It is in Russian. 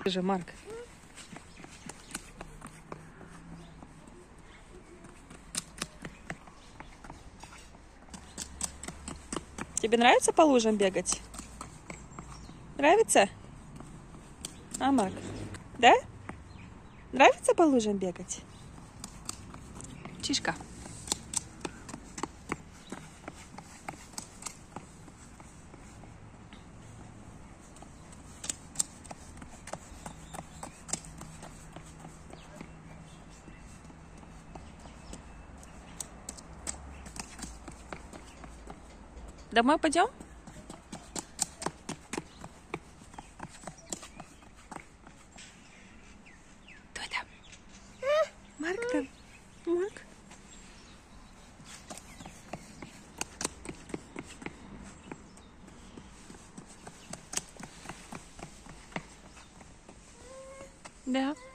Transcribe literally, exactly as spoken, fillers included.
Же, Марк. Тебе нравится по лужам бегать? Нравится? А, Марк? Да? Нравится по лужам бегать? Чишка. Домой пойдем? Кто это? Марк там? Марк? Да.